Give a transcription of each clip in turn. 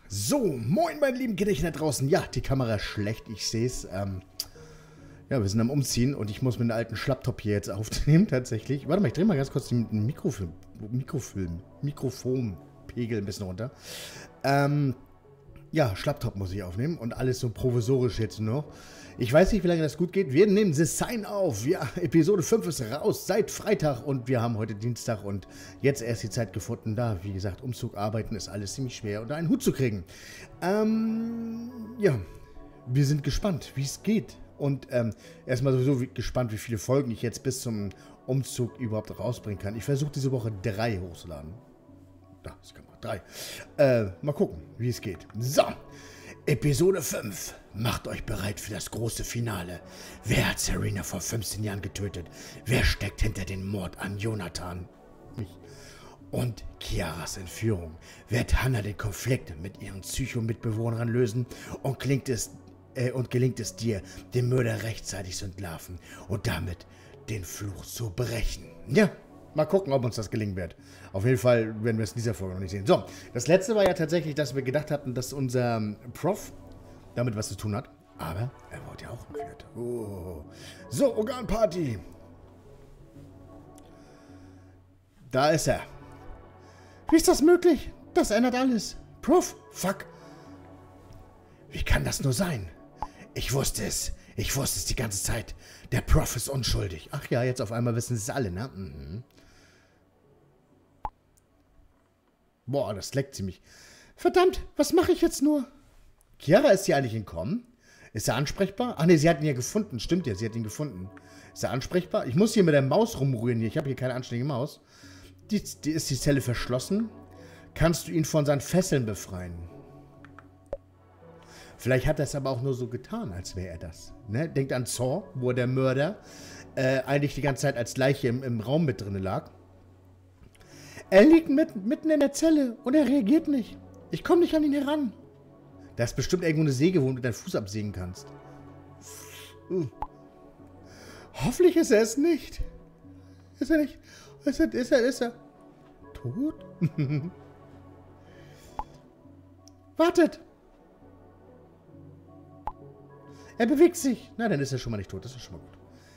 So, moin meine lieben Kinder da draußen. Ja, die Kamera ist schlecht, ich sehe es. Ja, wir sind am Umziehen und ich muss mit einem alten Schlapptop hier jetzt aufnehmen, tatsächlich. Warte mal, ich drehe mal ganz kurz den Mikrofonpegel ein bisschen runter. Ja, Schlapptop muss ich aufnehmen und alles so provisorisch jetzt noch. Ich weiß nicht, wie lange das gut geht. Wir nehmen The Sign auf. Ja, Episode 5 ist raus seit Freitag und wir haben heute Dienstag und jetzt erst die Zeit gefunden. Da, wie gesagt, Umzug, Arbeiten ist alles ziemlich schwer unter einen Hut zu kriegen. Ja, wir sind gespannt, wie es geht. Und erstmal sowieso gespannt, wie viele Folgen ich jetzt bis zum Umzug überhaupt rausbringen kann. Ich versuche diese Woche 3 hochzuladen. Da, das kann man 3. Mal gucken, wie es geht. So, Episode 5. Macht euch bereit für das große Finale. Wer hat Serena vor 15 Jahren getötet? Wer steckt hinter den Mord an Jonathan? Mich. Und Chiaras Entführung. Wird Hannah den Konflikt mit ihren Psycho-Mitbewohnern lösen? Und gelingt es dir, den Mörder rechtzeitig zu entlarven und damit den Fluch zu brechen? Ja, mal gucken, ob uns das gelingen wird. Auf jeden Fall werden wir es in dieser Folge noch nicht sehen. So, das letzte war ja tatsächlich, dass wir gedacht hatten, dass unser Prof damit was zu tun hat. Aber er wurde ja auch entführt. Oh. So, Organparty. Da ist er. Wie ist das möglich? Das ändert alles. Prof, fuck. Wie kann das nur sein? Ich wusste es. Ich wusste es die ganze Zeit. Der Prof ist unschuldig. Ach ja, jetzt auf einmal wissen es alle, ne? Mhm. Boah, das leckt ziemlich. Verdammt, was mache ich jetzt nur? Chiara, ist sie eigentlich entkommen? Ist er ansprechbar? Ach ne, sie hat ihn ja gefunden. Stimmt ja, sie hat ihn gefunden. Ist er ansprechbar? Ich muss hier mit der Maus rumrühren hier. Ich habe hier keine anständige Maus. Ist die Zelle verschlossen? Kannst du ihn von seinen Fesseln befreien? Vielleicht hat er es aber auch nur so getan, als wäre er das. Ne? Denkt an Saw, wo der Mörder eigentlich die ganze Zeit als Leiche im Raum mit drin lag. Er liegt mitten in der Zelle und er reagiert nicht. Ich komme nicht an ihn heran. Da ist bestimmt irgendwo eine Säge, wo du deinen Fuß absägen kannst. Hoffentlich ist er es nicht. Ist er nicht? Ist er tot? Wartet! Er bewegt sich. Na, dann ist er schon mal nicht tot. Das ist schon mal gut.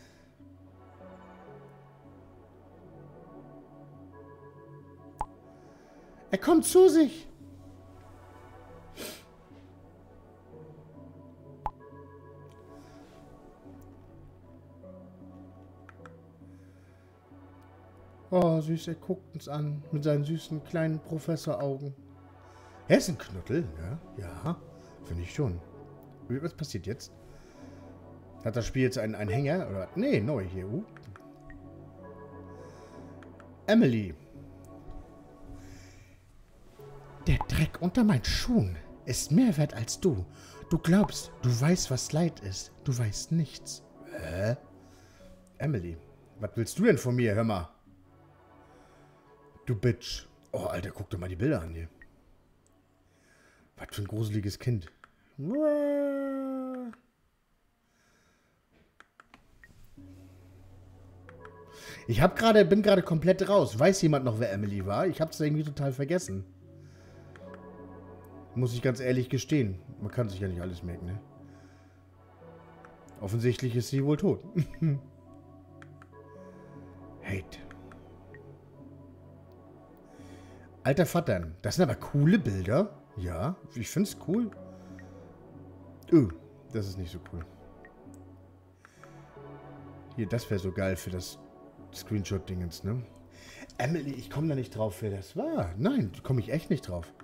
Er kommt zu sich. Oh, süß, er guckt uns an mit seinen süßen kleinen Professoraugen. Er ist ein Knuddel, ne? Ja, finde ich schon. Was passiert jetzt? Hat das Spiel jetzt einen Hänger? Oder? Nee, neu hier. Emily. Der Dreck unter meinen Schuhen ist mehr wert als du. Du glaubst, du weißt, was Leid ist. Du weißt nichts. Hä? Emily, was willst du denn von mir? Hör mal. Du Bitch. Oh, Alter, guck dir mal die Bilder an hier. Was für ein gruseliges Kind. Ich bin gerade komplett raus. Weiß jemand noch, wer Emily war? Ich hab's irgendwie total vergessen. Muss ich ganz ehrlich gestehen. Man kann sich ja nicht alles merken, ne? Offensichtlich ist sie wohl tot. Hate. Alter Vater, das sind aber coole Bilder. Ja, ich find's cool. Das ist nicht so cool. Hier, das wäre so geil für das Screenshot-Dingens, ne? Emily, ich komme da nicht drauf, wer das war. Nein, komme ich echt nicht drauf.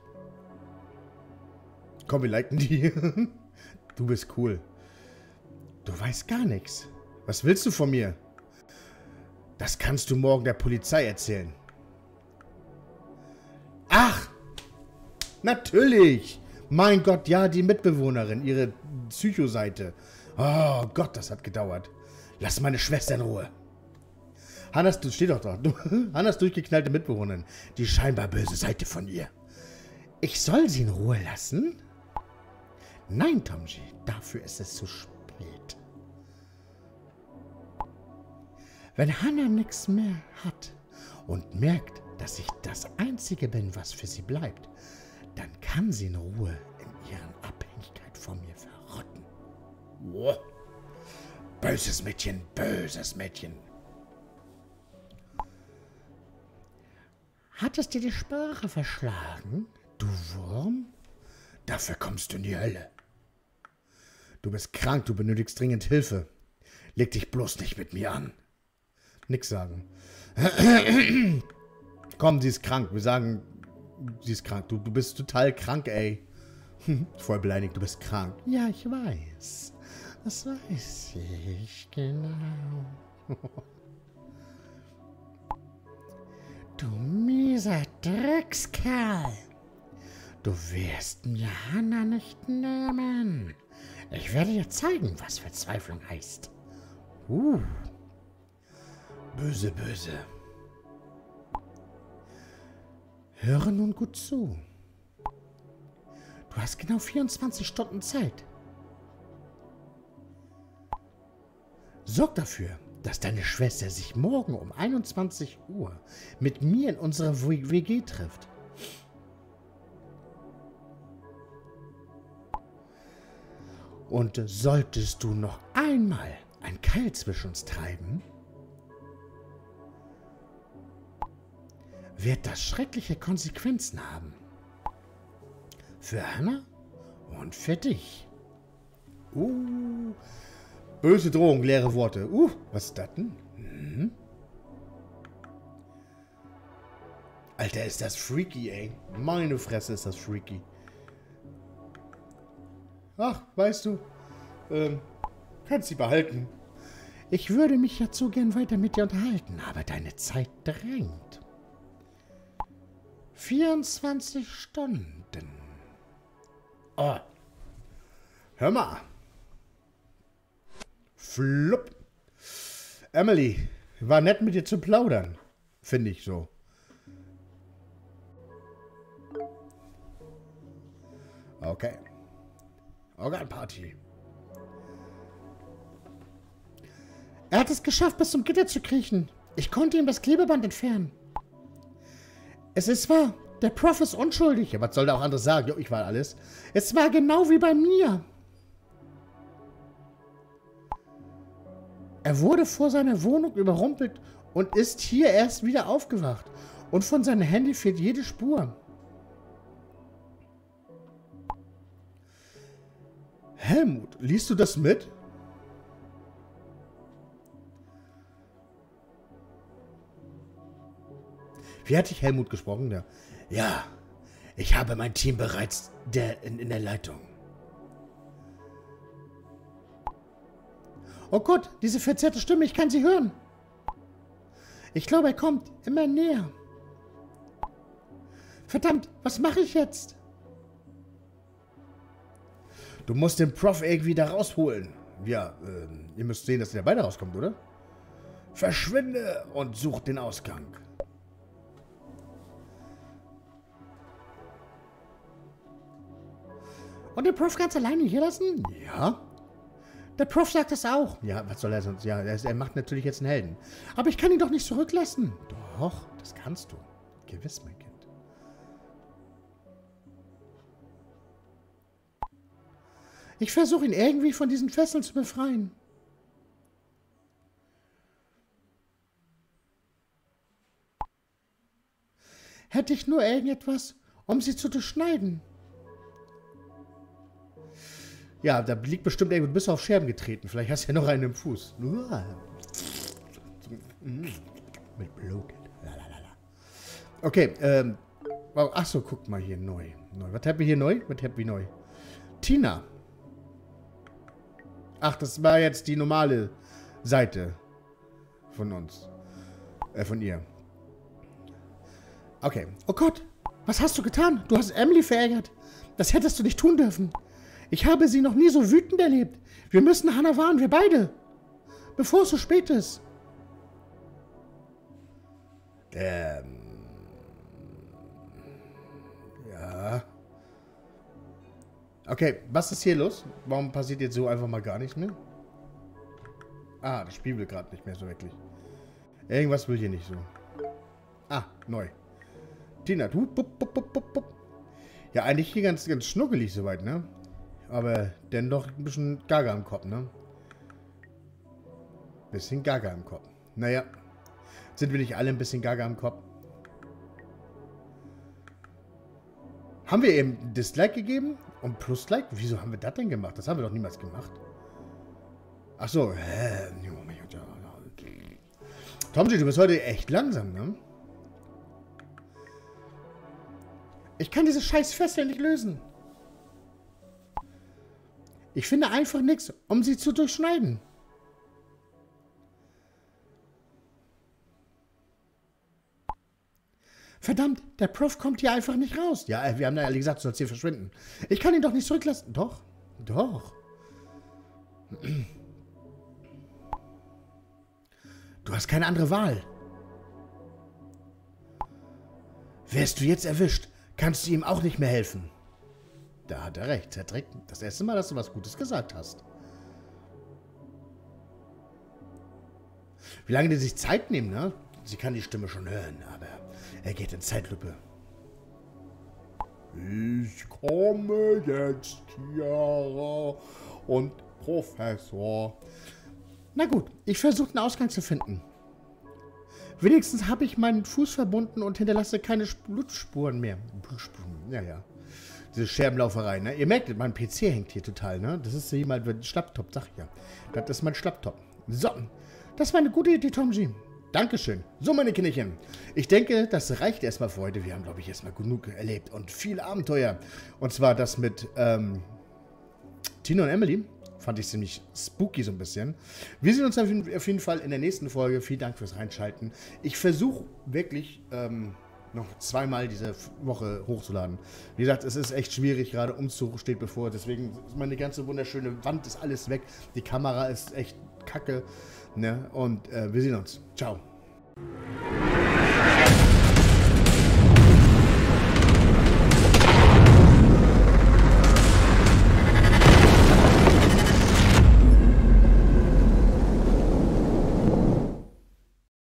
Komm, wir liken die. Du bist cool. Du weißt gar nichts. Was willst du von mir? Das kannst du morgen der Polizei erzählen. Ach! Natürlich! Mein Gott, ja, die Mitbewohnerin, ihre Psycho-Seite. Oh Gott, das hat gedauert. Lass meine Schwester in Ruhe. Hannas, steht doch da. Hannas durchgeknallte Mitbewohnerin. Die scheinbar böse Seite von ihr. Ich soll sie in Ruhe lassen? Nein, Tomji, dafür ist es zu spät. Wenn Hannah nichts mehr hat und merkt, dass ich das Einzige bin, was für sie bleibt, dann kann sie in Ruhe in ihren Abhängigkeit von mir verrotten. Wow. Böses Mädchen, böses Mädchen. Hat es dir die Sprache verschlagen, du Wurm? Dafür kommst du in die Hölle. Du bist krank, du benötigst dringend Hilfe. Leg dich bloß nicht mit mir an. Nix sagen. Komm, sie ist krank. Wir sagen, sie ist krank. Du bist total krank, ey. Voll beleidigt, du bist krank. Ja, ich weiß. Das weiß ich genau. Du mieser Dreckskerl. Du wirst mir Hannah nicht nehmen. Ich werde dir zeigen, was Verzweiflung heißt. Böse, böse. Höre nun gut zu. Du hast genau 24 Stunden Zeit. Sorg dafür, dass deine Schwester sich morgen um 21 Uhr mit mir in unserer WG trifft. Und solltest du noch einmal ein Keil zwischen uns treiben, wird das schreckliche Konsequenzen haben. Für Hannah und für dich. Böse Drohung, leere Worte. Was ist das denn? Alter, ist das freaky, ey. Meine Fresse, ist das freaky. Ach, weißt du, kannst sie behalten. Ich würde mich jetzt so gern weiter mit dir unterhalten, aber deine Zeit drängt. 24 Stunden. Oh. Hör mal. Flupp. Emily, war nett mit dir zu plaudern. Finde ich so. Okay. Organparty. Er hat es geschafft, bis zum Gitter zu kriechen. Ich konnte ihm das Klebeband entfernen. Es ist wahr, der Prof ist unschuldig. Ja, was soll der auch anderes sagen? Jo, ich war alles. Es war genau wie bei mir. Er wurde vor seiner Wohnung überrumpelt und ist hier erst wieder aufgewacht. Und von seinem Handy fehlt jede Spur. Helmut, liest du das mit? Wie hat dich Helmut gesprochen? Ja, ich habe mein Team bereits in der Leitung. Oh Gott, diese verzerrte Stimme, ich kann sie hören. Ich glaube, er kommt immer näher. Verdammt, was mache ich jetzt? Du musst den Prof irgendwie da rausholen. Ja, ihr müsst sehen, dass ihr da beide rauskommt, oder? Verschwinde und such den Ausgang. Und den Prof ganz alleine hier lassen? Ja. Der Prof sagt das auch. Ja, was soll er sonst? Ja, er macht natürlich jetzt einen Helden. Aber ich kann ihn doch nicht zurücklassen. Doch, das kannst du. Gewiss, mein Kind. Ich versuche ihn irgendwie von diesen Fesseln zu befreien. Hätte ich nur irgendetwas, um sie zu durchschneiden. Ja, da liegt bestimmt irgendwo, du bist auf Scherben getreten. Vielleicht hast du ja noch einen im Fuß. Mit Blut. Okay, achso, guck mal hier, neu. Was haben wir hier neu? Was haben wir neu? Tina. Ach, das war jetzt die normale Seite von uns. Von ihr. Okay. Oh Gott, was hast du getan? Du hast Emily verärgert. Das hättest du nicht tun dürfen. Ich habe sie noch nie so wütend erlebt. Wir müssen Hannah warnen, wir beide. Bevor es so spät ist. Ja. Okay, was ist hier los? Warum passiert jetzt so einfach mal gar nichts mehr? Ah, das Spiel will gerade nicht mehr so wirklich. Irgendwas will hier nicht so. Ah, neu. Tina, du. Ja, eigentlich hier ganz, ganz schnuckelig soweit, ne? Aber dennoch ein bisschen Gaga im Kopf, ne? Bisschen Gaga im Kopf. Naja. Sind wir nicht alle ein bisschen Gaga im Kopf? Haben wir eben Dislike gegeben? Und Plus-Like? Wieso haben wir das denn gemacht? Das haben wir doch niemals gemacht. Ach so. Tomji, du bist heute echt langsam, ne? Ich kann diese scheiß Fessel nicht lösen. Ich finde einfach nichts, um sie zu durchschneiden. Verdammt, der Prof kommt hier einfach nicht raus. Ja, wir haben ja alle gesagt, du sollst hier verschwinden. Ich kann ihn doch nicht zurücklassen. Doch, doch. Du hast keine andere Wahl. Wärst du jetzt erwischt, kannst du ihm auch nicht mehr helfen. Da hat er recht, Cedric. Das erste Mal, dass du was Gutes gesagt hast. Wie lange die sich Zeit nehmen, ne? Sie kann die Stimme schon hören, aber er geht in Zeitlupe. Ich komme jetzt, Chiara und Professor. Na gut, ich versuche einen Ausgang zu finden. Wenigstens habe ich meinen Fuß verbunden und hinterlasse keine Blutspuren mehr. Blutspuren, ja. Diese Scherbenlauferei, ne? Ihr merkt, mein PC hängt hier total, ne? Das ist hier mal ein Schlapptop, sag ich ja. Das ist mein Schlapptop. So, das war eine gute Idee, Tomji. Dankeschön. So, meine Kinderchen. Ich denke, das reicht erstmal für heute. Wir haben, glaube ich, erstmal genug erlebt und viel Abenteuer. Und zwar das mit Tina und Emily. Fand ich ziemlich spooky so ein bisschen. Wir sehen uns auf jeden Fall in der nächsten Folge. Vielen Dank fürs Reinschalten. Ich versuche wirklich noch zweimal diese Woche hochzuladen. Wie gesagt, es ist echt schwierig, gerade Umzug steht bevor. Deswegen ist meine ganze wunderschöne Wand ist alles weg. Die Kamera ist echt kacke. Ne? Und wir sehen uns. Ciao.